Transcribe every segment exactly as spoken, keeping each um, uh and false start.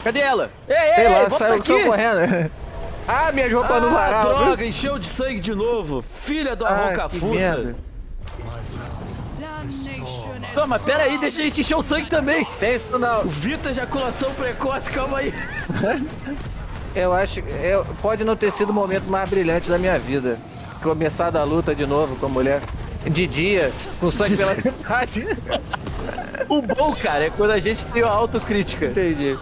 Cadê ela? Ei, ei, Sei ei, lá, volta saiu, aqui. saiu correndo. Ah, minhas roupas Ah, no varal. droga, encheu de sangue de novo. Filha da Ah, rouca-fuça. Toma, pera aí, deixa a gente encher o sangue também. Tem isso não. O Vitor, ejaculação precoce, calma aí. Eu acho que eu, pode não ter sido o momento mais brilhante da minha vida. Começar da luta de novo com a mulher. De dia, com sangue pela metade. O bom, cara, é quando a gente tem uma autocrítica. Entendi.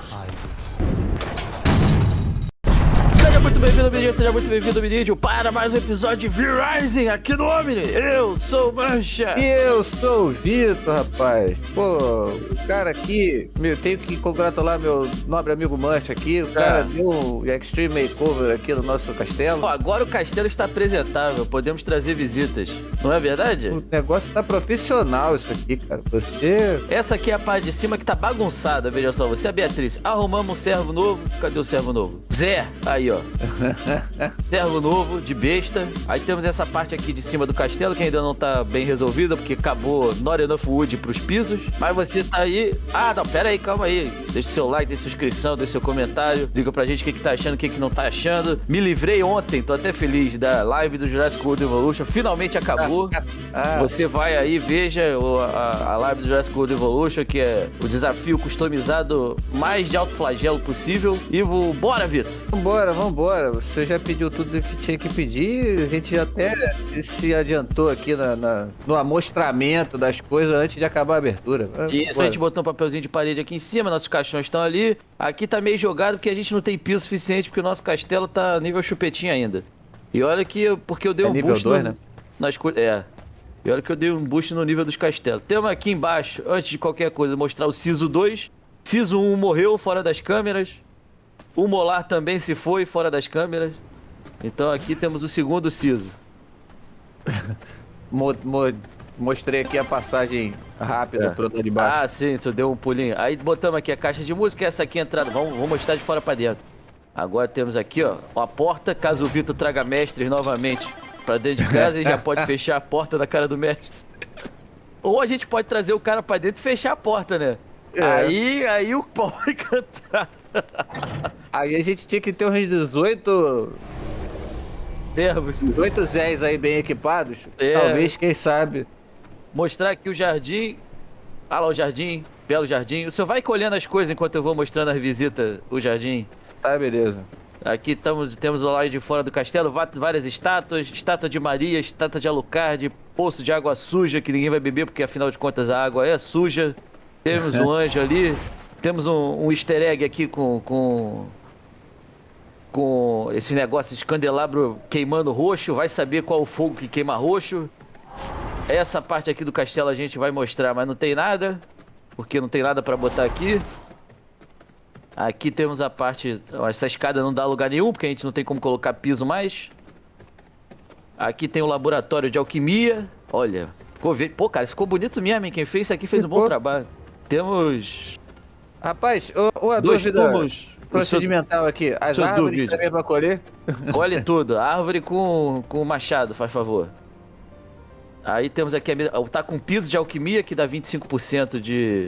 Seja muito bem-vindo, menino, seja muito bem-vindo, menino, para mais um episódio de V-Rising aqui no Omni. Eu sou o Mancha. E eu sou o Vitor, rapaz. Pô, o cara aqui, meu, tenho que congratular meu nobre amigo Mancha aqui. O cara Ah. deu um extreme makeover aqui no nosso castelo. Ó, agora o castelo está apresentável, podemos trazer visitas, não é verdade? O negócio tá profissional isso aqui, cara. Você... Essa aqui é a parte de cima que tá bagunçada, veja só. Você é a Beatriz. Arrumamos um servo novo. Cadê o servo novo? Zé. Aí, ó. Servo novo, de besta. Aí temos essa parte aqui de cima do castelo, que ainda não tá bem resolvida, porque acabou not enough wood pros pisos. Mas você tá aí... Ah, não, pera aí, calma aí. Deixa seu like, deixa sua inscrição, deixa seu comentário. Diga pra gente o que que tá achando, o que que não tá achando. Me livrei ontem, tô até feliz da live do Jurassic World Evolution. Finalmente acabou. Ah, Você vai aí, veja o- a, a live do Jurassic World Evolution, que é o desafio customizado mais de alto flagelo possível. E vou... bora, Vitor! vambora, vambora. Você já pediu tudo que tinha que pedir. A gente já até se adiantou aqui na, na- no amostramento das coisas antes de acabar a abertura. Isso, Bora. a gente botou um papelzinho de parede aqui em cima, nossos caixões estão ali. Aqui tá meio jogado porque a gente não tem piso suficiente, porque o nosso castelo tá nível chupetinho ainda. E olha que, eu- porque eu dei É um nível boost dois, no- né? nas coisas. É. E olha que eu dei um boost no nível dos castelos. Temos aqui embaixo, antes de qualquer coisa, mostrar o Siso dois. Siso um morreu fora das câmeras. O Molar também se foi fora das câmeras. Então aqui temos o segundo Siso. Mo- mo- mostrei aqui a passagem rápida É. pro lado de baixo. Ah, sim, tu deu um pulinho. Aí botamos aqui a caixa de música, essa aqui é a entrada. Vamos, vamos mostrar de fora pra dentro. Agora temos aqui, ó, a porta, caso o Vitor traga mestres novamente pra dentro de casa, ele já pode fechar a porta da cara do mestre. Ou a gente pode trazer o cara pra dentro e fechar a porta, né? É. Aí, aí o pau vai cantar. Aí a gente tinha que ter uns dezoito, Termos. dezoito Zés aí bem equipados. É. Talvez, quem sabe. Mostrar aqui o jardim. Ah lá o jardim, belo jardim. O senhor vai colhendo as coisas enquanto eu vou mostrando as visitas, o jardim. Tá, beleza. Aqui estamos, temos o lado de fora do castelo, va- várias estátuas, estátua de Maria, estátua de Alucard, poço de água suja que ninguém vai beber porque afinal de contas a água é suja. Temos um anjo ali, temos um, um easter egg aqui com, com, com esse negócio, esse candelabro queimando roxo, vai saber qual o fogo que queima roxo. Essa parte aqui do castelo a gente vai mostrar, mas não tem nada, porque não tem nada pra botar aqui. Aqui temos a parte... Essa escada não dá lugar nenhum, porque a gente não tem como colocar piso mais. Aqui tem o laboratório de alquimia. Olha, ficou... ve- Pô, cara, ficou bonito mesmo, hein? Quem fez isso aqui fez um bom Ficou. trabalho. Temos Rapaz, ô- uma dois dúvida túmulos. procedimental aqui. As senhor árvores duvide. também pra colher? Olha tudo. Árvore com, com machado, faz favor. Aí temos aqui... A... me- Tá com piso de alquimia, que dá vinte e cinco por cento de...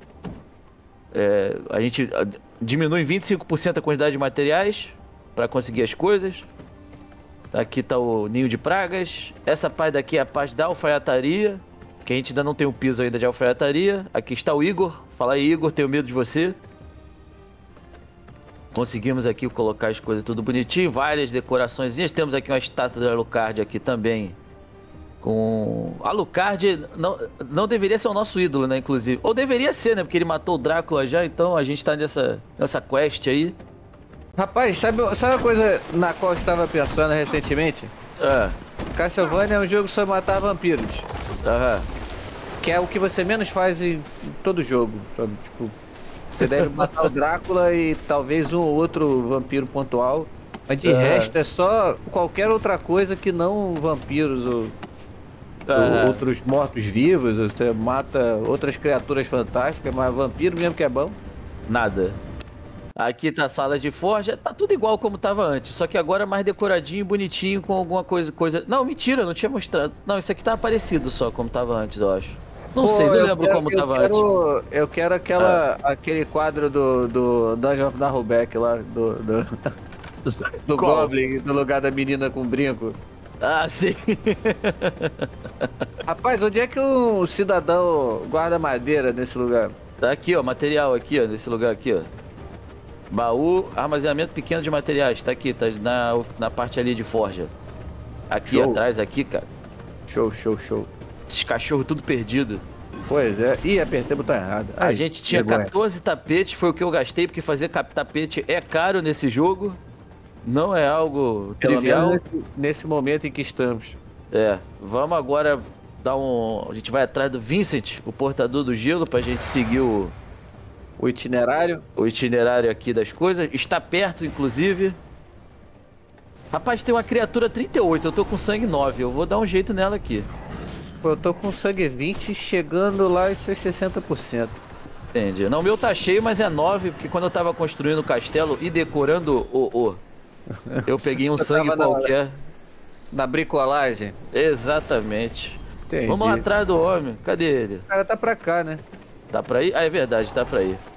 É, a gente ah, diminui em vinte e cinco por cento a quantidade de materiais para conseguir as coisas. Aqui tá o ninho de pragas. Essa parte daqui é a parte da alfaiataria, que a gente ainda não tem um piso ainda de alfaiataria. Aqui está o Igor. Fala aí, Igor, tenho medo de você. Conseguimos aqui colocar as coisas tudo bonitinho, várias decorações. Temos aqui uma estátua do Alucard aqui também. Com... Alucard não, não deveria ser o nosso ídolo, né, inclusive. Ou deveria ser, né, porque ele matou o Drácula já, então a gente tá nessa, nessa quest aí. Rapaz, sabe, sabe uma coisa na qual eu estava pensando recentemente? É, Castlevania é um jogo sobre matar vampiros. aham. Que é o que você menos faz em todo jogo, sabe? Tipo, você deve matar o Drácula e talvez um ou outro vampiro pontual. Mas de Aham. resto é só qualquer outra coisa que não vampiros ou, ou Aham. outros mortos-vivos. Você mata outras criaturas fantásticas, mas vampiro mesmo que é bom. Nada. Aqui tá a sala de forja, tá tudo igual como tava antes, só que agora mais decoradinho, bonitinho, com alguma coisa, coisa... Não, mentira, não tinha mostrado. Não, isso aqui tá parecido só como tava antes, eu acho. Não Pô, sei, não eu lembro quero- como eu tava antes. quero, Eu quero aquela, aquele quadro do, do Dungeon of Narrowback lá, do, do, do Qual? Goblin, no lugar da menina com brinco. Ah, sim. Rapaz, onde é que um cidadão guarda madeira nesse lugar? Tá aqui, ó, material aqui, ó, nesse lugar aqui, ó. Baú, armazenamento pequeno de materiais, tá aqui, tá na, na parte ali de forja. Aqui Show. atrás, aqui, cara. Show, show, show. Esses cachorros tudo perdido. Pois é. Ih, apertei o botão errado. A Ai, gente tinha vergonha. quatorze tapetes, foi o que eu gastei, porque fazer cap- tapete é caro nesse jogo. Não é algo Pelo trivial. menos nesse, nesse momento em que estamos. É, vamos agora dar um... A gente vai atrás do Vincent, o portador do gelo, pra gente seguir o, O itinerário. o itinerário aqui das coisas. Está perto, inclusive. Rapaz, tem uma criatura trinta e oito, eu tô com sangue nove. Eu vou dar um jeito nela aqui. Pô, eu tô com sangue vinte, chegando lá em seus sessenta por cento. Entendi. Não, o meu tá cheio, mas é nove, porque quando eu tava construindo o castelo e decorando o... o eu peguei um Você sangue tava na- qualquer. Na bricolagem. Exatamente. Entendi. Vamos lá atrás do homem. Cadê ele? O cara tá pra cá, né? Tá pra ir? Ah, é verdade, tá pra ir.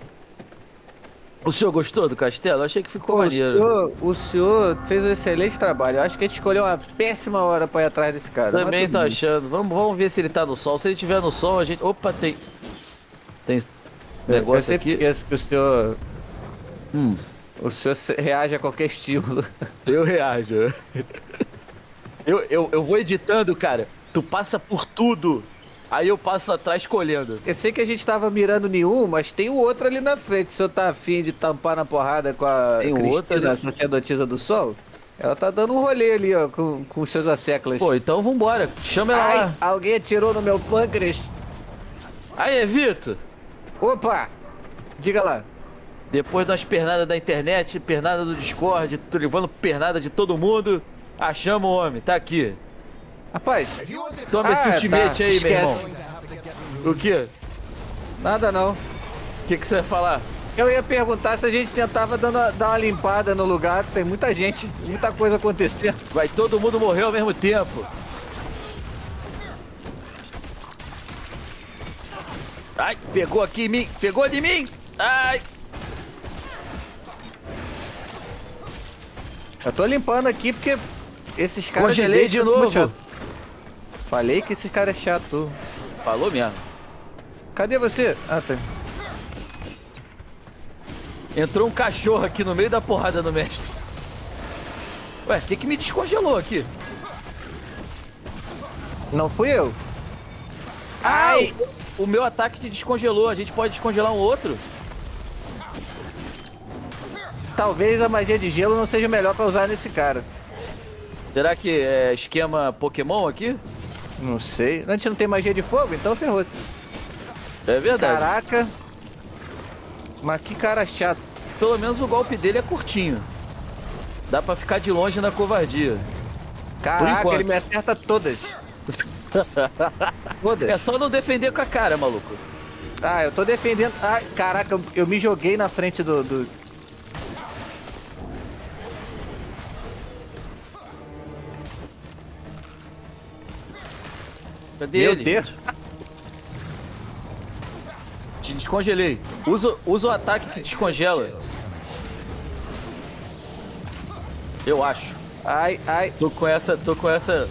O senhor gostou do castelo? Eu achei que ficou Pô, o, maneiro. senhor, o senhor fez um excelente trabalho. Eu acho que a gente escolheu uma péssima hora pra ir atrás desse cara. Também Mas tô tudo bem. achando. Vamos, vamos ver se ele tá no sol. Se ele tiver no sol, a gente... Opa, tem... Tem Eu negócio sempre aqui. esqueço que o senhor... Hum, O senhor se- reage a qualquer estímulo. eu reajo. Eu, eu, eu vou editando, cara. Tu passa por tudo. Aí eu passo atrás escolhendo. Eu sei que a gente tava mirando nenhum, mas tem o outro ali na frente. O senhor tá afim de tampar na porrada com a Tem o outro Cristina, a ali. sacerdotisa do sol? Ela tá dando um rolê ali, ó, com, com seus asseclas. Pô, então vambora. Chama ela Ai, lá. alguém atirou no meu pâncreas. Aí, Vitor. Opa! Diga lá. Depois das pernadas da internet, pernada do Discord, tô levando pernada de todo mundo. Achamos o homem, tá aqui. Rapaz, Toma esse Ah, ultimate tá. aí, Esquece. meu irmão. O quê? nada não. O que, que você vai falar? Eu ia perguntar se a gente tentava dando, dar uma limpada no lugar. Tem muita gente, muita coisa acontecendo. Vai todo mundo morrer ao mesmo tempo. Ai, pegou aqui em mim. Pegou de mim. Ai. Eu tô limpando aqui porque esses caras... Congelei me de deixam muito novo. chato. Falei que esse cara é chato. Falou mesmo. Cadê você? Ah, tá. Entrou um cachorro aqui no meio da porrada do mestre. Ué, o que que me descongelou aqui? Não fui eu. Ai! O meu ataque te descongelou. A gente pode descongelar um outro? Talvez a magia de gelo não seja melhor pra usar nesse cara. Será que é esquema Pokémon aqui? Não sei. A gente não tem magia de fogo, então ferrou-se. É verdade. Caraca. Mas que cara chato. Pelo menos o golpe dele é curtinho. Dá pra ficar de longe na covardia. Caraca, enquanto. ele me acerta todas. Todas. É só não defender com a cara, maluco. Ah, eu tô defendendo. Ai, caraca, eu, eu me joguei na frente do... do... Cadê Meu ele? Deus. Te descongelei. Usa, usa o ataque que descongela. Eu acho. Ai, ai. Tô com essa. Tô com essa.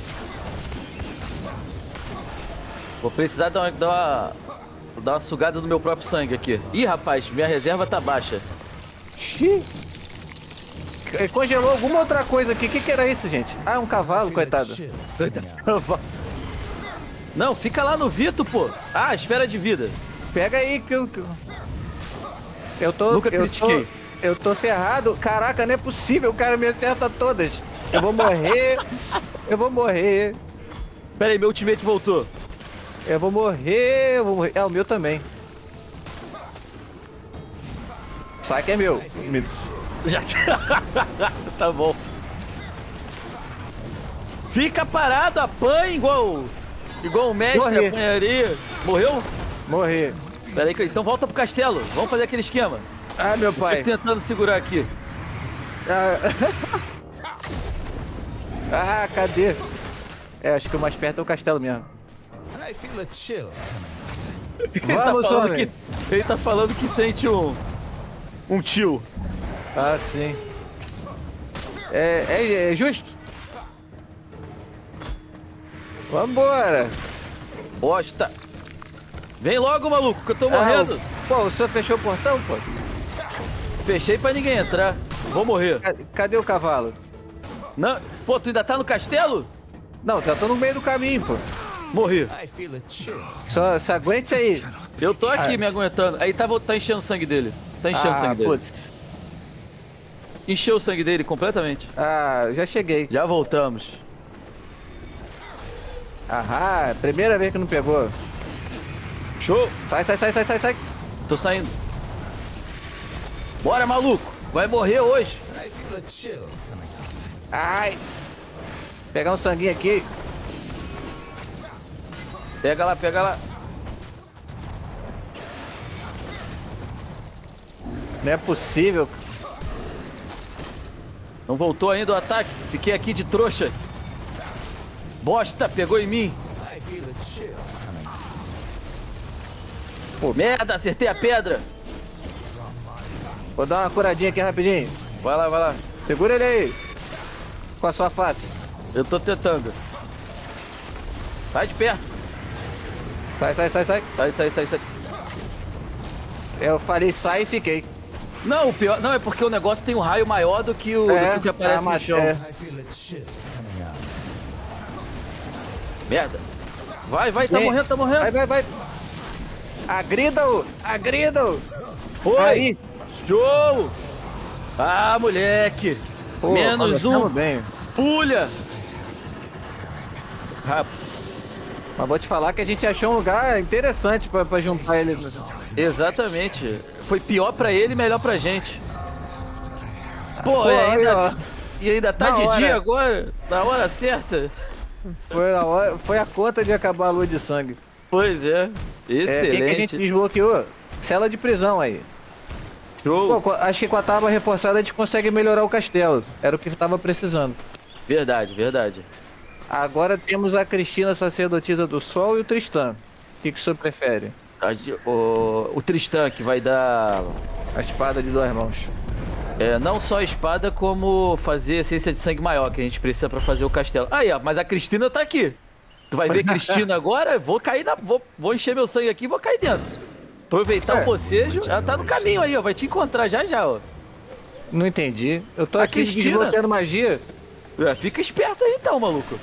Vou precisar dar uma, dar uma, dar uma sugada no meu próprio sangue aqui. Ih, rapaz, minha reserva tá baixa. Xiii. Congelou alguma outra coisa aqui. O que, que era isso, gente? Ah, um cavalo, coitado. Não, fica lá no Vito, pô. Ah, esfera de vida. Pega aí que eu. que eu- Eu tô. Nunca eu critiquei. tô, eu tô ferrado. Caraca, não é possível. O cara me acerta todas. Eu vou morrer. Eu vou morrer. Pera aí, meu ultimate voltou. Eu vou morrer. Eu vou morrer. É, o meu também. Sai que é meu. Me- Já. Tá bom. Fica parado, apanha igual. Igual o mestre Morri. apanharia. Morreu? Morrer. Pera aí, então volta pro castelo. Vamos fazer aquele esquema. Ah, meu Tô pai. tentando segurar aqui. Ah, ah, cadê? É, acho que o mais perto é o castelo mesmo. And I feel a chill coming. Ele tá Vamos, falando homem. que, ele tá falando que sente um. Um tio. Ah, sim. É, é, é justo? Vambora. Bosta. Vem logo, maluco, que eu tô Ah, morrendo. o- pô, o senhor fechou o portão, pô? Fechei pra ninguém entrar. Vou morrer. Ca- Cadê o cavalo? Não. Pô, tu ainda tá no castelo? Não, já tô no meio do caminho, pô. Morri. Só se aguente aí. Eu tô aqui Ah. me aguentando. Aí tá, vo- tá enchendo o sangue dele. Tá enchendo o Ah, sangue dele. putz. Encheu o sangue dele completamente. Ah, já cheguei. Já voltamos. Ahá, primeira vez que não pegou. Show. Sai, sai, sai, sai, sai, sai. Tô saindo. Bora, maluco. Vai morrer hoje. Ai. Pegar um sanguinho aqui. Pega lá, pega lá. Não é possível. Não voltou ainda o ataque. Fiquei aqui de trouxa. Bosta, pegou em mim. Pô, merda, acertei a pedra. Vou dar uma curadinha aqui rapidinho. Vai lá, vai lá. Segura ele aí. Com a sua face. Eu tô tentando. Sai de perto. Sai, sai, sai, sai. Sai, sai, sai, sai. Eu falei sai e fiquei. Não, o pior. Não, é porque o negócio tem um raio maior do que o, do que, o que aparece a no ma- chão. é. Merda. Vai, vai, tá Vem. morrendo, tá morrendo. Vai, vai, vai. Agrida-o. Agrida-o. Foi. Aí. Show. Ah, moleque. Pô, Menos começamos um. bem. Pulha. Rap- Mas vou te falar que a gente achou um lugar interessante pra, pra juntar ele. Exatamente. Foi pior pra ele e melhor pra gente. Pô, Pô, e aí, ainda, ó. e ainda tá Na de hora. dia agora? Na hora certa? Foi a, hora, foi a conta de acabar a lua de sangue. Pois é. É, o que, Excelente. que a gente desbloqueou? Cela de prisão aí. Show. Pô, co- acho que com a tábua reforçada a gente consegue melhorar o castelo. Era o que tava precisando. Verdade, verdade. Agora temos a Cristina, sacerdotisa do Sol, e o Tristan. O que, que o senhor prefere? A ge- O, o Tristan que vai dar A espada de duas mãos. é, não só a espada, como fazer essência de sangue maior que a gente precisa pra fazer o castelo. Aí, ó, mas a Cristina tá aqui. Tu vai ver Cristina agora? Vou cair na. Vou, vou encher meu sangue aqui e vou cair dentro. Aproveitar É. o bocejo. Ela tá no caminho aí, ó. Vai te encontrar já já, ó. Não entendi. Eu tô A aqui Cristina? desbloqueando magia. É, fica esperto aí então, maluco.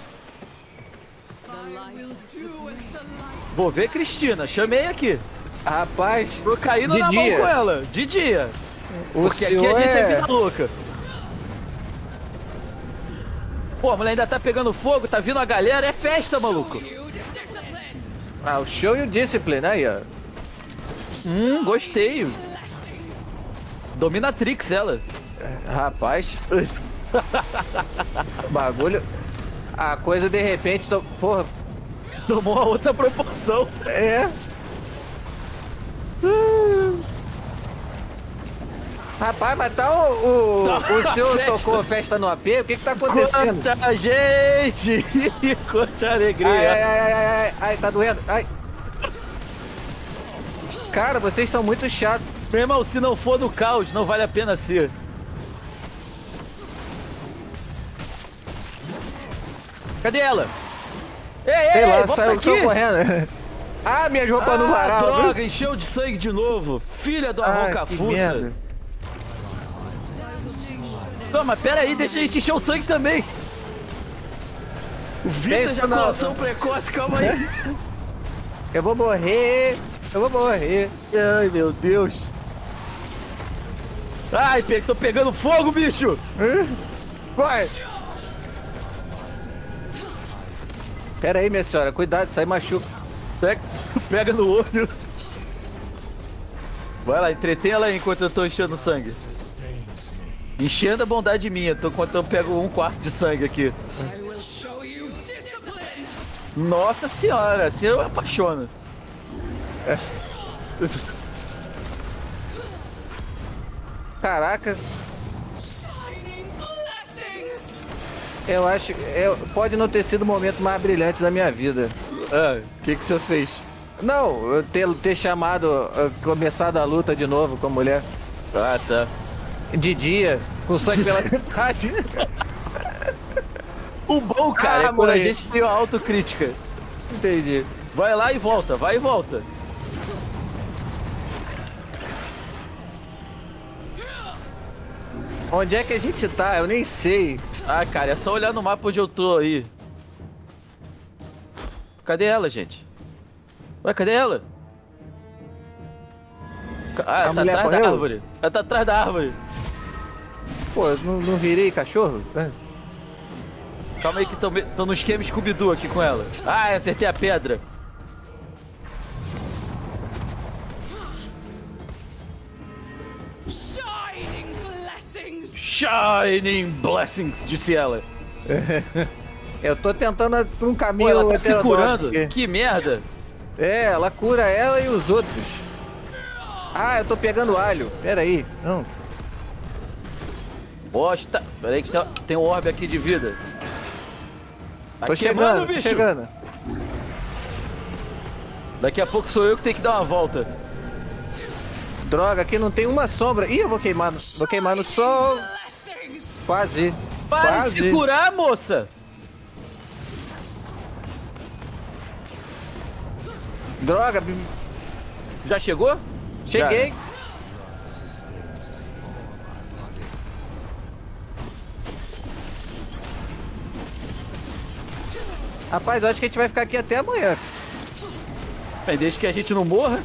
Vou ver Cristina, chamei aqui. Rapaz, Tô caindo De na dia. mão com ela, de dia. o Porque aqui senhor a gente é... é... vida louca. Pô, a mulher ainda tá pegando fogo, tá vindo a galera, é festa, maluco. Ah, o show e o discipline, aí, ó. Hum, gostei. Dominatrix ela. Rapaz. Bagulho. A coisa de repente. Tô... Porra. Tomou uma outra proporção. É. Rapaz, mas tá o. O, Tá o uma senhor festa. tocou festa no A P? O que que tá acontecendo? Quanta gente! Quanta alegria! Ai, ai, ai, ai, ai, ai, ai, tá doendo. Ai. Cara, vocês são muito chatos. Meu irmão, se não for no caos, não vale a pena ser. Cadê ela? Ei, ei, Sei ei, lá, volta saiu aqui! só correndo. Ah, minhas roupas no Ah, varal. droga, encheu de sangue de novo. Filha do Ai, arroca que fuça. merda. Toma, pera aí, deixa a gente encher o sangue também. O Vitor de Pensa não. acolação precoce, calma aí. Eu vou morrer. Eu vou morrer. Ai, meu Deus. Ai, pe- tô pegando fogo, bicho. Corre! Pera aí, minha senhora, cuidado, isso aí machuca. Pega, pega no olho. Vai lá, entretém ela aí enquanto eu tô enchendo sangue. Enchendo a bondade minha, tô, enquanto eu pego um quarto de sangue aqui. Nossa senhora, assim eu apaixono. Caraca, eu acho que eu- pode não ter sido o momento mais brilhante da minha vida. Ah, o que que o senhor fez? Não, eu ter, ter chamado, uh, começado a luta de novo com a mulher. Ah, tá. De dia, com sangue pela metade. O bom, cara, Ah, é quando a morri. gente tem uma autocrítica. Entendi. Vai lá e volta, vai e volta. Onde é que a gente tá? Eu nem sei. Ah, cara, é só olhar no mapa onde eu tô aí. Cadê ela, gente? Ué, cadê ela? Ca- Ah, A ela tá mulher atrás da correu? árvore. Ela tá atrás da árvore. Pô, eu não, não virei cachorro? É. Calma aí que tô, me- tô no esquema Scooby-Doo aqui com ela. Ah, acertei a pedra. Shining blessings. Shining Blessings, disse ela. Eu tô tentando ir pra um Pô, caminho ela tá se heterodoxo curando? aqui. Que merda. É, ela cura ela e os outros. Ah, eu tô pegando alho. Pera aí. Não. Bosta. Pera aí que tem, tem um orbe aqui de vida. Tá Tô queimando, chegando, tô bicho. chegando. Daqui a pouco sou eu que tenho que dar uma volta. Droga, aqui não tem uma sombra. Ih, eu vou queimar no, vou queimar no sol. Blessings. Quase. Para de Quase. se curar, moça. Droga, bi- Já chegou? cheguei. Rapaz, eu acho que a gente vai ficar aqui até amanhã. Mas desde que a gente não morra.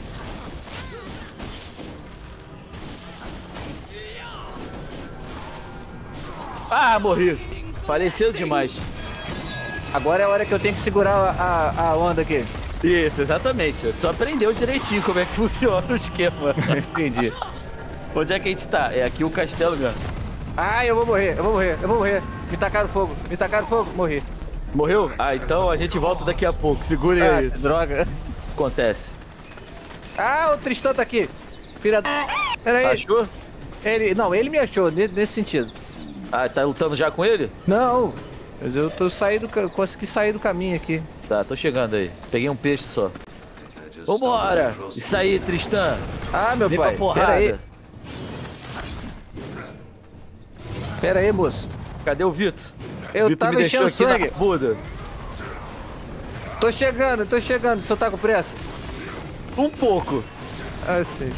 Ah, morri. Faleceu demais. Agora é a hora que eu tenho que segurar a, a, a onda aqui. Isso, exatamente. Só aprendeu direitinho como é que funciona o esquema. Entendi. Onde é que a gente tá? É aqui o castelo mesmo. Ah, eu vou morrer, eu vou morrer, eu vou morrer. Me tacaram fogo, me tacaram fogo, morri. Morreu? Ah, então a gente volta daqui a pouco. Segurem Ah, aí. droga. Acontece. Ah, o Tristão tá aqui. Filha da... Pera aí. Achou? Ele... Não, ele me achou, ne- nesse sentido. Ah, tá lutando já com ele? Não, mas eu tô saindo, ca- consegui sair do caminho aqui. Tá, tô chegando aí. Peguei um peixe só. Vambora! Isso aí, Tristan. Ah, meu Vem pai, pra pera porrada. aí. Pera aí, moço. Cadê o Vitor? Eu Vitor tava me deixou enchendo aqui sangue. na Buda. Tô chegando, tô chegando. O senhor tá com pressa? Um pouco. Ah, sim.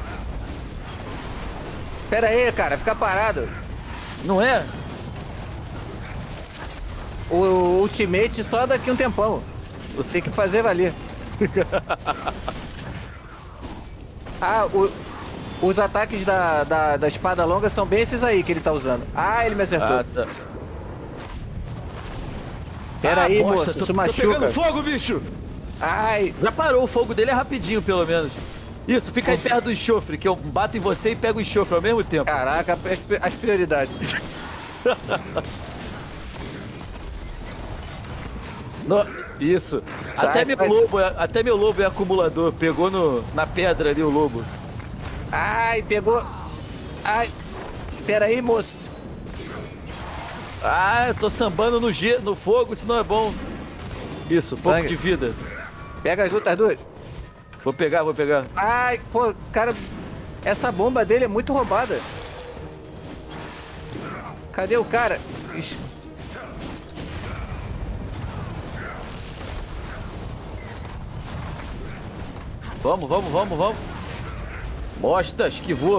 Pera aí, cara, fica parado. Não é? O ultimate só daqui um tempão. Tem que fazer valer. Ah, o- os ataques da, da, da espada longa são bem esses aí que ele tá usando. Ah, ele me acertou. Ah, tá. Pera aí, bosta, moço, tô, isso tô machuca. pegando fogo, bicho! Ai, Já parou, o fogo dele é rapidinho, pelo menos. Isso, fica aí perto do enxofre, que eu bato em você e pego o enxofre ao mesmo tempo. caraca, as, as prioridades. No- Isso. Sai, até, meu sai. lobo, é- até meu lobo é acumulador. Pegou no, na pedra ali o lobo. Ai, pegou. Ai, pera aí, moço. Ah, eu tô sambando no, ge no fogo, isso não é bom. Isso, pouco Sangue. de vida. Pega junto as duas. Vou pegar, vou pegar. Ai, pô, cara, essa bomba dele é muito roubada. Cadê o cara? Ixi. Vamos, vamos, vamos, vamos. Bosta, esquivou.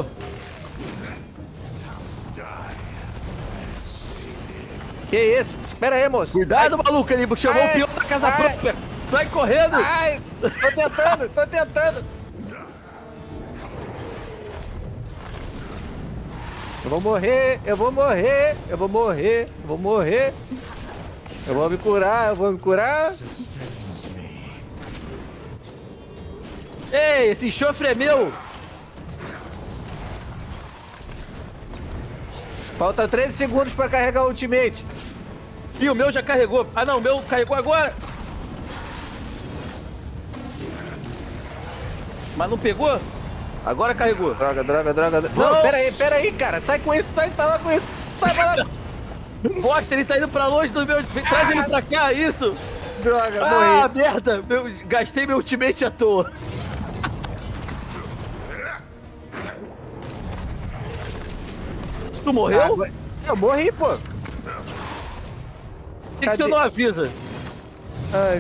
Que isso? Espera aí, moço. Cuidado, maluco, ele chamou Ai, o peão da casa ai. própria. Sai correndo. Ai, tô tentando, tô tentando. Eu vou morrer, eu vou morrer, eu vou morrer, eu vou morrer. Eu vou me curar, eu vou me curar. Ei, esse enxofre é meu. Falta treze segundos pra carregar o ultimate. E o meu já carregou. Ah, não, o meu carregou agora. Mas não pegou? Agora carregou. Droga, droga, droga. droga. Não, Não. pera aí, pera aí, cara. Sai com isso, sai, tá lá com isso. Sai pra lá. Bosta, ele tá indo pra longe do meu. Traz ele pra cá, isso. Droga, Ah, morri. merda! Meu, gastei meu ultimate à toa. Tu morreu? Ah, Por eu morri, pô. que, que você cadê? não avisa? Ai,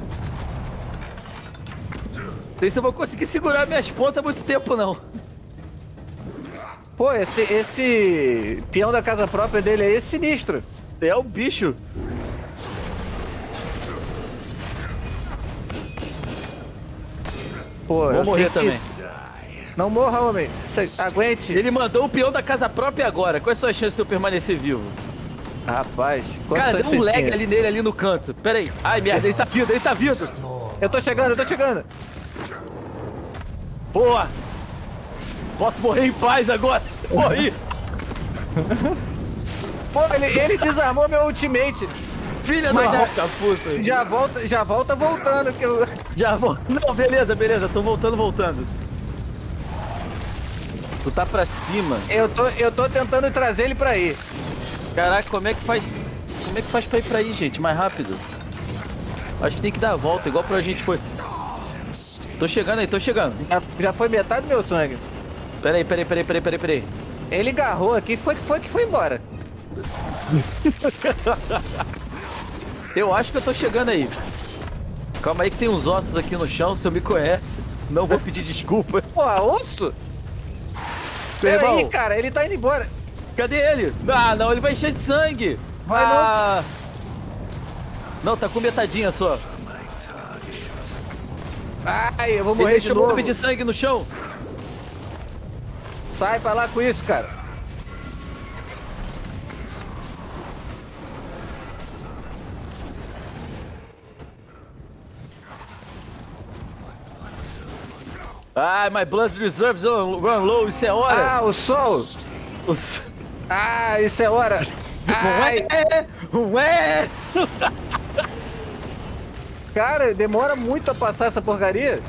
Nem se eu vou conseguir segurar minhas pontas há muito tempo, não. pô, esse, esse peão da casa própria dele aí é sinistro. É um bicho. Pô, Vou eu morrer tenho que- também. Não morra, homem. Cê- aguente. Ele mandou o peão da casa própria agora. Quais são as chances de eu permanecer vivo? Rapaz, quantos Cara, anos deu um você lag tinha? ali nele, ali no canto. Pera aí. Ai, merda, ele tá vindo, ele tá vindo. Eu tô chegando, eu tô chegando. Boa. Posso morrer em paz agora. Morri. Pô, ele, ele desarmou meu ultimate. Filha Mas da já- capuça. Já volta, já volta voltando. Que eu... Já vou. Não, beleza, beleza. Tô voltando, voltando. Tu tá pra cima. Eu tô, eu tô tentando trazer ele pra aí. Caraca, como é que faz. Como é que faz pra ir pra aí, gente? Mais rápido. Acho que tem que dar a volta, igual pra gente foi. Tô chegando aí, tô chegando. Já, já foi metade do meu sangue. Peraí, peraí, peraí, peraí, peraí, peraí. Ele agarrou aqui, foi que foi que foi embora. Eu acho que eu tô chegando aí. Calma aí que tem uns ossos aqui no chão, se eu me conhece. Não vou pedir desculpa. Pô, osso? Meu Peraí, irmão, cara, ele tá indo embora. cadê ele? Ah, não, ele vai encher de sangue. Vai ah... não. Não, tá com metadinha só. Ai, eu vou Ele morrer de deixou novo. um bomba de sangue no chão. Sai pra lá com isso, cara. Ai, my blood reserves run low, isso é hora. Ah, o sol. Os- Ah, isso é hora. Ai, Ué, ué. cara, demora muito a passar essa porcaria.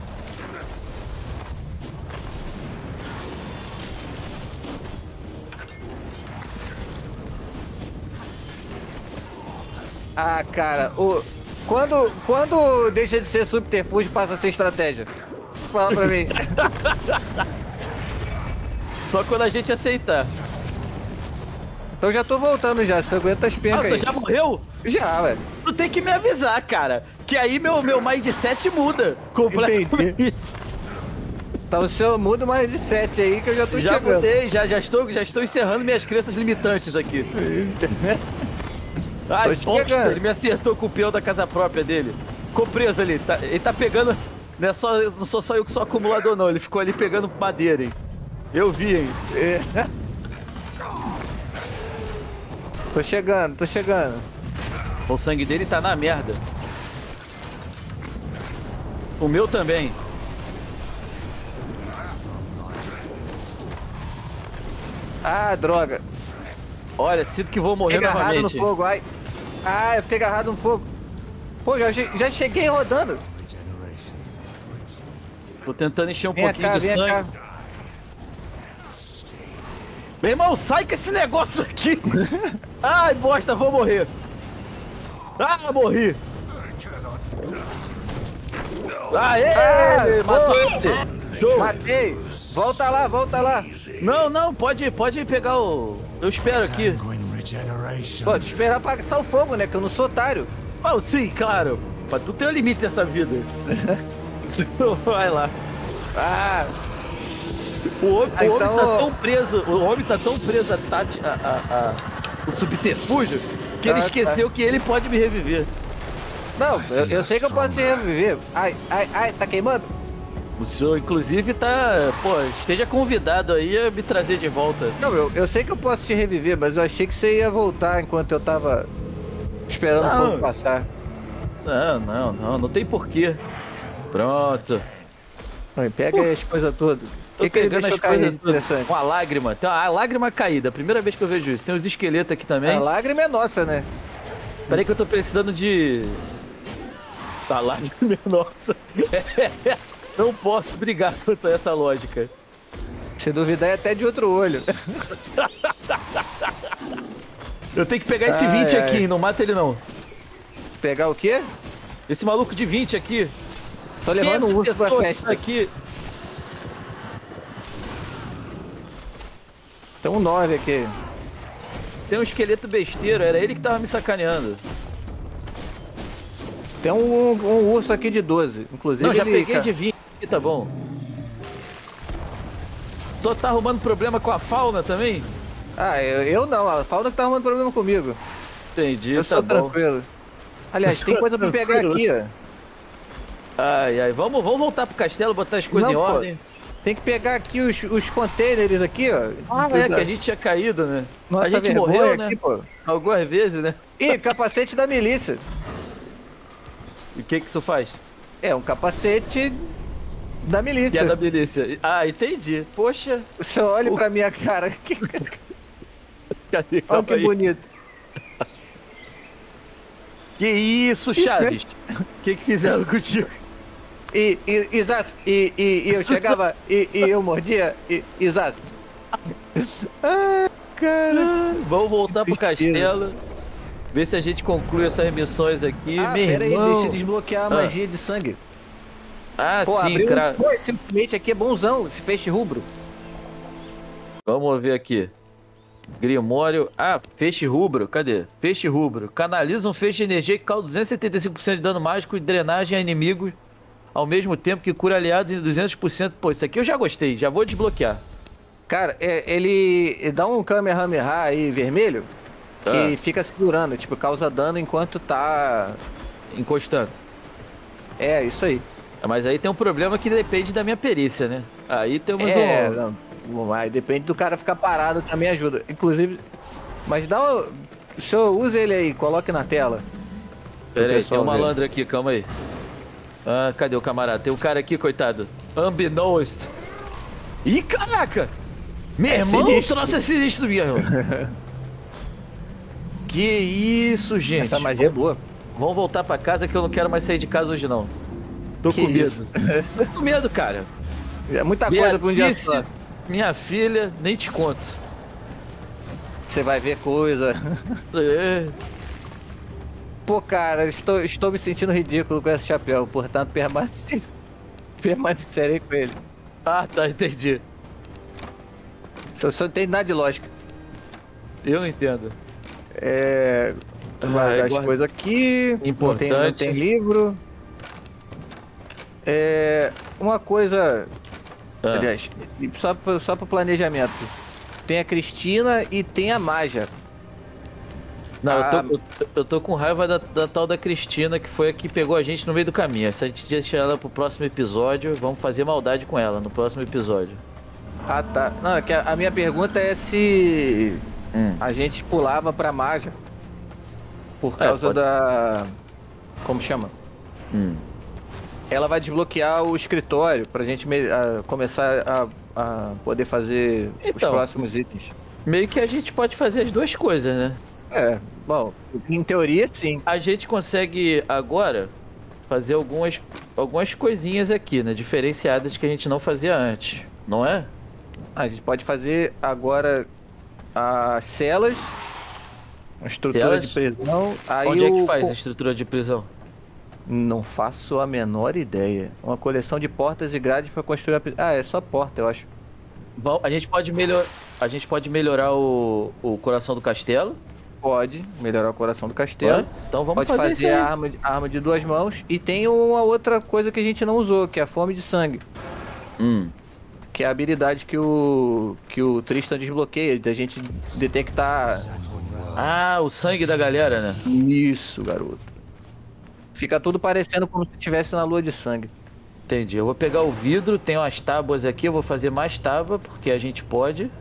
Ah, cara, o... quando, quando deixa de ser subterfúgio, passa a ser estratégia. Fala pra mim. Só quando a gente aceitar. Então já tô voltando já, você aguenta as Ah, pencas você aí. já morreu? Já, velho. Tu tem que me avisar, cara. Que aí meu, meu mindset muda completamente. Tá o seu mudo mais de sete aí que eu já tô Já chegando. mudei, já, já, estou, já estou encerrando minhas crenças limitantes aqui. Ai, Tô bosta, chegando. ele me acertou com o peão da casa própria dele. Ficou preso ali, tá- ele tá pegando... Não, é só, não sou só eu que sou acumulador não, ele ficou ali pegando madeira, hein. Eu vi, hein. É. Tô chegando, tô chegando. O sangue dele tá na merda. O meu também. Ah, droga. Olha, sinto que vou morrer Fiquei agarrado no novamente. fogo, ai. Ah, eu fiquei agarrado no fogo. Pô, já, che- já cheguei rodando. Tô tentando encher um Vem pouquinho cá, de vem sangue. cá. Meu irmão, sai com esse negócio aqui! Ai, bosta, vou morrer! Ah, morri! Aê! Ah, matou boa. ele! Show! Matei. Volta lá, volta lá. Não, não, pode, pode pegar o... Eu espero aqui. Sanguine regeneration. Pô, te esperar pra passar o fogo, né? Que eu não sou otário. Oh, sim, claro! Mas tu tem um limite nessa vida. Vai lá. Ah, O homem, Ah, o homem então- tá tão preso, o homem tá tão preso a, tati, a, a- a- o subterfúgio que ele Ah, esqueceu que ele pode me reviver. não, eu, eu sei que eu posso te reviver. Ai, ai, ai, tá queimando? O senhor, inclusive, tá. Pô, esteja convidado aí a me trazer de volta. Não, eu, eu sei que eu posso te reviver, mas eu achei que você ia voltar enquanto eu tava esperando Não. o fogo passar. Não, não, não, não tem porquê. Pronto. Ai, pega aí as coisas todas. Tô O que, que ele pegando deixou as cair coisas de todas. interessante? Com a lágrima. Tem uma a lágrima caída. Primeira vez que eu vejo isso. Tem os esqueletos aqui também. A lágrima é nossa, né? Peraí que eu tô precisando de. Tá, lágrima é nossa. Não posso brigar contra essa lógica. Se duvidar é até de outro olho. Eu tenho que pegar esse Ai, vinte ai. aqui, não mata ele não. Pegar o quê? Esse maluco de vinte aqui. Tô levando um urso pra festa. Aqui. Tem um nove aqui. Tem um esqueleto besteiro, era ele que tava me sacaneando. Tem um, um urso aqui de doze, inclusive. Não, já ele, peguei cara... de vinte aqui, tá bom. Tô tá arrumando problema com a fauna também? Ah, eu, eu não, a fauna que tá arrumando problema comigo. Entendi, eu tá sou bom. Tranquilo. Aliás, Eu tem sou coisa pra pegar aqui, ó. Ai, ai, vamos, vamos voltar pro castelo, botar as coisas Não, em pô, ordem. Tem que pegar aqui os, os containers aqui, ó. Ah, é, que a gente tinha caído, né? Nossa, a gente vergonha morreu, né? aqui, pô. Algumas vezes, né? Ih, capacete da milícia. E o que que isso faz? É, um capacete da Que milícia. é da milícia. Ah, entendi. Poxa. Você olha O- pra minha cara. Que... Cadê? Olha Calma que aí. bonito. Que isso, Chaves? O que que fizeram contigo? E, e, e, Zaz, e, e, e eu chegava e, e eu mordia. E, e Zaz. Ah, cara. Vamos voltar pro Tristeza. castelo. Ver se a gente conclui essas missões aqui. Ah, Meu pera aí, irmão. deixa eu desbloquear a Ah. magia de sangue. Ah, Pô, sim, abriu. cra... Pô, esse ultimate aqui é bonzão, esse feixe rubro. Vamos ver aqui. Grimório. Ah, feixe rubro. Cadê? Feixe rubro. Canaliza um feixe de energia que causa duzentos e setenta e cinco por cento de dano mágico e drenagem a inimigos ao mesmo tempo que cura aliados em duzentos por cento. Pô, isso aqui eu já gostei. Já vou desbloquear. Cara, é, ele dá um Kamehameha aí vermelho que Ah. fica segurando, tipo, causa dano enquanto tá. Encostando. É, isso aí. Mas aí tem um problema que depende da minha perícia, né? Aí temos É, um... não, mas depende do cara ficar parado também ajuda. Inclusive, mas dá o. O senhor usa ele aí, coloque na tela. Pera aí, tem pessoal um ver. malandro aqui, calma aí. Ah, cadê o camarada? Tem um cara aqui, coitado. Unbeknownst. Ih, caraca! Meu É irmão, sinistro. nossa, é sinistro, meu irmão. Que isso, gente. Essa magia é boa. Vamos voltar pra casa que eu não quero mais sair de casa hoje, não. Tô Que com medo. isso? Tô com medo, cara. É muita coisa pra um dia Beatrice, só. minha filha, nem te conto. Você vai ver coisa. É. Pô, cara, estou, estou me sentindo ridículo com esse chapéu, portanto, permaneci, permanecerei com ele. Ah, tá, entendi. Só, só não tem nada de lógica. Eu não entendo. É. Guardar as guarda- coisas aqui. Não tem, não Importante. tem livro. É. Uma coisa. Ah. Aliás, só, pro- só pro planejamento. Tem a Cristina e tem a Maja. Não, eu, Ah. tô, eu, eu tô com raiva da, da tal da Cristina, que foi a que pegou a gente no meio do caminho. Se a gente deixar ela pro próximo episódio, vamos fazer maldade com ela no próximo episódio. Ah, tá. Não, é que a, a minha pergunta é se Hum. a gente pulava pra Maja. Por É, causa pode. da. Como chama? Hum. Ela vai desbloquear o escritório pra gente me- a- começar a, a poder fazer os Então. próximos itens. Meio que a gente pode fazer as duas coisas, né? É, bom, em teoria sim. A gente consegue agora fazer algumas, algumas coisinhas aqui, né? Diferenciadas que a gente não fazia antes, não é? A gente pode fazer agora as celas, a estrutura Celas? de prisão. Aí Onde é que o- faz a estrutura de prisão? Não faço a menor ideia. Uma coleção de portas e grades para construir a prisão. Ah, é só porta, eu acho. Bom, a gente pode melhor, a gente pode melhorar o, o coração do castelo. Pode melhorar o coração do castelo. Né? Então vamos Pode fazer, fazer, isso aí. a arma, a arma de duas mãos. E tem uma outra coisa que a gente não usou, que é a fome de sangue. Hum. Que é a habilidade que o, que o Tristan desbloqueia, da gente detectar. Ah, o sangue da galera, né? Isso, garoto. Fica tudo parecendo como se estivesse na lua de sangue. Entendi. Eu vou pegar o vidro, tem umas tábuas aqui, eu vou fazer mais tábua, porque a gente pode.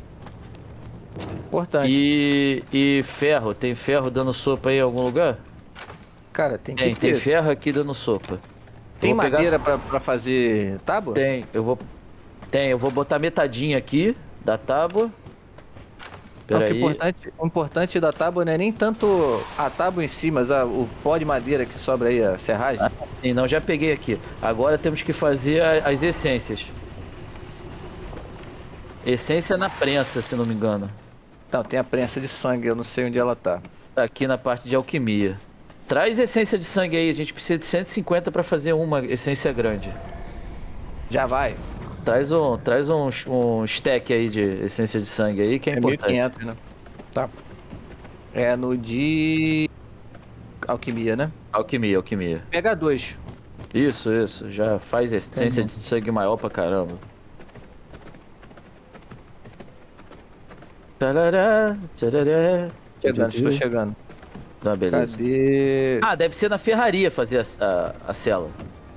Importante. E, e ferro, tem ferro dando sopa aí em algum lugar? Cara, tem que Tem, ter. tem ferro aqui dando sopa. Tem Eu vou pegar- madeira pra, pra fazer tábua? Tem, eu vou. Tem, eu vou botar metadinha aqui da tábua. Então, Pera o, que aí. importante, o importante da tábua não é nem tanto a tábua em si, mas a- o pó de madeira que sobra aí, a serragem. Ah, sim, não, já peguei aqui. Agora temos que fazer a- as essências. Essência na prensa, se não me engano. Então, tem a prensa de sangue, eu não sei onde ela tá. Tá aqui na parte de alquimia. Traz essência de sangue aí, a gente precisa de cento e cinquenta pra fazer uma essência grande. Já vai. Traz um, traz um, um stack aí de essência de sangue aí, que é, É mil e importante. quinhentos, né? Tá. É no de... Alquimia, né? Alquimia, alquimia. Pega dois. Isso, isso. Já faz essência Uhum. de sangue maior pra caramba. Tarará, tarará. Chegando, estou chegando. Tá, beleza. Cadê? Ah, deve ser na ferraria fazer a, a, a cela.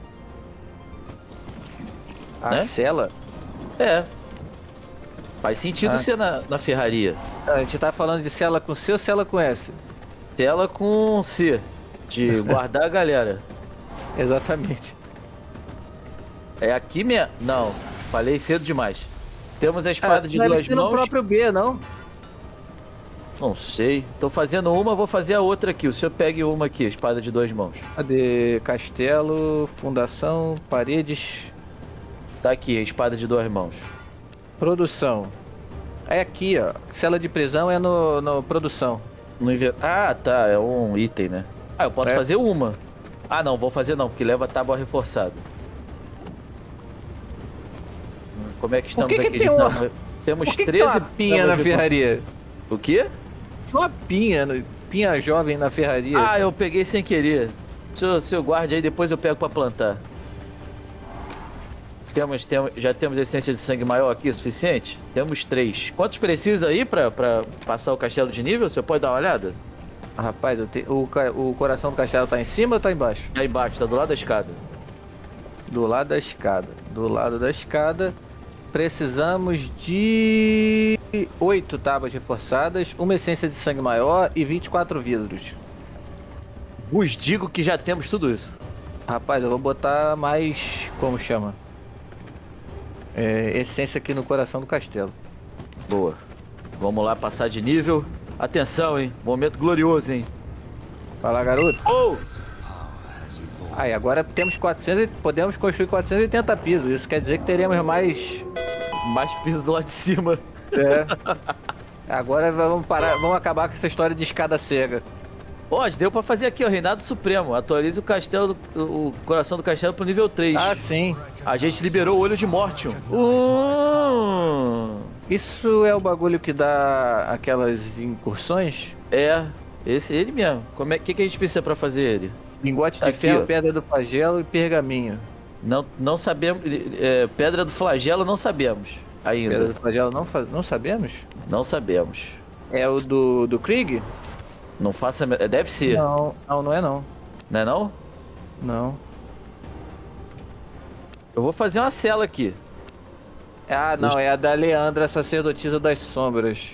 A né? cela? É. Faz sentido Ah. ser na, na ferraria. A gente tá falando de cela com C ou cela com S? Cela com C. De guardar a galera. Exatamente. É aqui mesmo? Não. Falei cedo demais. Temos a espada Ah, de deve duas ser no mãos. próprio B, não? Não sei. Tô fazendo uma, vou fazer a outra aqui. O senhor pegue uma aqui, a espada de duas mãos. Cadê? Castelo, fundação, paredes, Tá aqui, a espada de duas mãos. produção. É aqui, ó. Cela de prisão é no, no produção. No inver... Ah, tá. É um item, né? Ah, eu posso É. fazer uma. Ah, não. Vou fazer não, porque leva tábua reforçada. Hum, Como é que estamos que que aqui? tem de uma- tábua? Temos Por que, que treze tem uma pinha tábuas na de- ferraria? O quê? Tinha uma pinha, no- pinha jovem na ferraria. Ah, eu peguei sem querer. Seu, seu guarde aí, depois eu pego pra plantar. Temos, temos, já temos essência de sangue maior aqui, suficiente? Temos três. Quantos precisa aí pra, pra passar o castelo de nível? Você pode dar uma olhada? Rapaz, eu te- o, ca- o coração do castelo tá em cima ou tá embaixo? Aí embaixo, tá do lado da escada. Do lado da escada. Do lado da escada, precisamos de oito tábuas reforçadas, uma essência de sangue maior e vinte e quatro vidros. Vos digo que já temos tudo isso. Rapaz, eu vou botar mais... como chama? É, essência aqui no coração do castelo. Boa. Vamos lá passar de nível. Atenção, hein? Momento glorioso, hein? Vai lá, garoto. Oh! Aí, agora temos quatrocentos e podemos construir quatrocentos e oitenta pisos. Isso quer dizer que teremos mais... Mais piso do lado de cima. É. Agora vamos parar, vamos acabar com essa história de escada cega. Ó, deu pra fazer aqui, ó. Reinado Supremo. Atualize o castelo, do- o coração do castelo pro nível três. Ah, sim. A gente liberou o olho de Mortium. Uh! Isso é o bagulho que dá aquelas incursões? É, esse ele mesmo. Como é que, que a gente precisa pra fazer ele? Lingote Tá de aqui, ferro, ó. pedra do flagelo e pergaminho. Não, não sabemos. é, pedra do flagelo não sabemos ainda. Pedra do flagelo não, fa- não sabemos? Não sabemos. É o do, do Krieg? Não faça. é, Deve ser, Não, não, não é não. não é não? Não. Eu vou fazer uma cela aqui. Ah, não, é a da Leandra, sacerdotisa das sombras.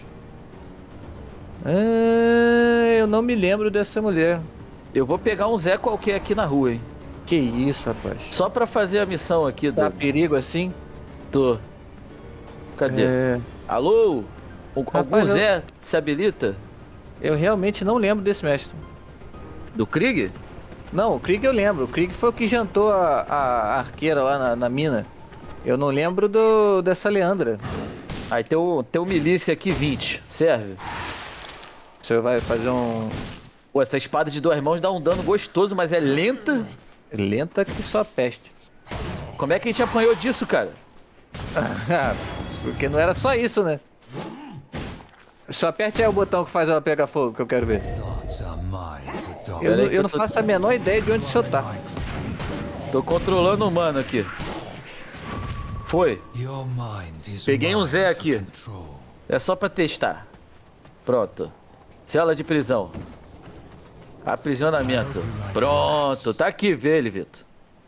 Ah, eu não me lembro dessa mulher. Eu vou pegar um Zé qualquer aqui na rua, hein? Que isso, rapaz. Só pra fazer a missão aqui do. Dá perigo assim? Tô. Cadê? É, Alô? O- Algum Rapaz, eu- Zé se habilita? eu realmente não lembro desse mestre. Do Krieg? Não, o Krieg eu lembro. O Krieg foi o que jantou a, a arqueira lá na, na mina. Eu não lembro do, dessa Leandra. Aí tem o, tem o milícia aqui vinte. Serve? Você vai fazer um... Pô, essa espada de duas mãos dá um dano gostoso, mas é lenta. Lenta que só peste. Como é que a gente apanhou disso, cara? Porque não era só isso, né? Só aperte aí o botão que faz ela pegar fogo, que eu quero ver. Eu, Pera não- aí que eu eu não tô- faço a menor ideia de onde o senhor tá. Tô controlando o mano aqui. Foi. Peguei um Zé aqui. É só pra testar. Pronto. Cela de prisão. Aprisionamento. Pronto. Tá aqui, vê ele, Vitor.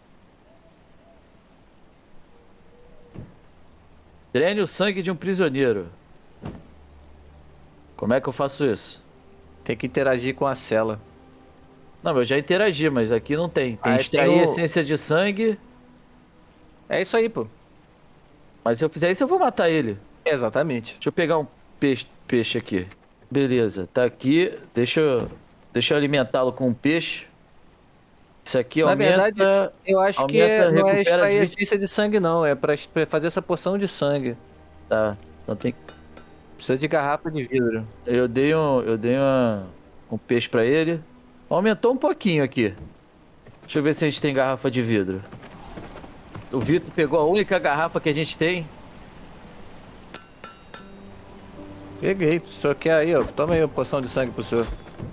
Drene o sangue de um prisioneiro. Como é que eu faço isso? Tem que interagir com a cela. Não, eu já interagi, mas aqui não tem. Tem Aí extrair tem o- essência de sangue. É isso aí, pô. Mas se eu fizer isso, eu vou matar ele. Exatamente. Deixa eu pegar um peixe, peixe aqui. Beleza, tá aqui. Deixa eu, deixa eu alimentá-lo com um peixe. Isso aqui Na aumenta... verdade, Eu acho que Aumenta, é, não é recupera extrair vinte. essência de sangue, não. É pra es- pra fazer essa poção de sangue. Tá, então tem... Precisa de garrafa de vidro. Eu dei um, eu dei uma, um peixe pra ele. Aumentou um pouquinho aqui. Deixa eu ver se a gente tem garrafa de vidro. O Vitor pegou a única garrafa que a gente tem. Peguei. O senhor quer aí, ó. Toma aí uma poção de sangue pro senhor.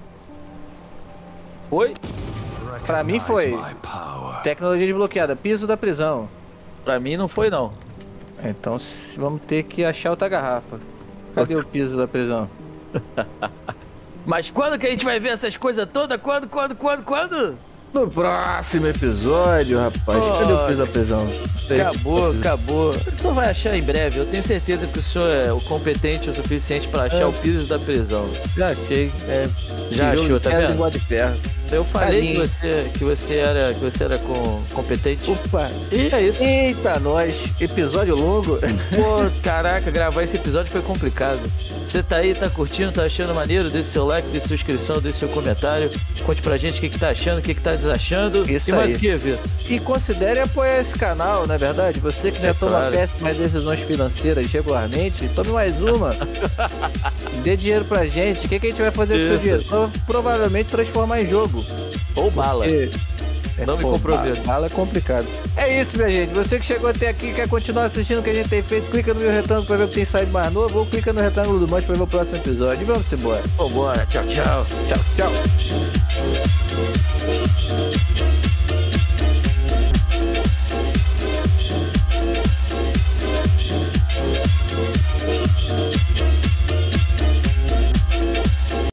Foi? Pra mim foi. Tecnologia desbloqueada. Piso da prisão. Pra mim não foi, não. Então s- vamos ter que achar outra garrafa. Cadê o piso da prisão? Mas quando que a gente vai ver essas coisas todas? Quando, quando, quando, quando? No próximo episódio, rapaz. Cadê o piso da prisão? Sei. Acabou, acabou. O senhor vai achar em breve. Eu tenho certeza que o senhor é o competente o suficiente pra achar É. o piso da prisão. Já achei. É, Já tijolo achou, de tá pedra vendo? igual de ferro. Eu falei que Carinho. você, que você era, que você era com, competente. Opa. E é isso. Eita, nós. Episódio longo. Pô, caraca, gravar esse episódio foi complicado. Você tá aí, tá curtindo, tá achando maneiro? Deixe seu like, deixe sua inscrição, deixe seu comentário. Conte pra gente o que, que tá achando, o que, que tá desachando. Isso e mais aí. o que, Vitor? E considere apoiar esse canal, não é verdade? Você que já É toma claro. péssimas decisões financeiras regularmente, tome mais uma. Dê dinheiro pra gente. O que, que a gente vai fazer com o seu Isso. dinheiro? Pro- Provavelmente transformar em jogo. Ou bala. Porque- Não me pô, comprometo. Bala é complicado. É isso, minha gente. Você que chegou até aqui e quer continuar assistindo o que a gente tem feito, clica no meu retângulo pra ver o que tem saído mais novo, ou clica no retângulo do Manche pra ver o próximo episódio. E vamos embora. Vambora. Tchau, tchau. Tchau, tchau.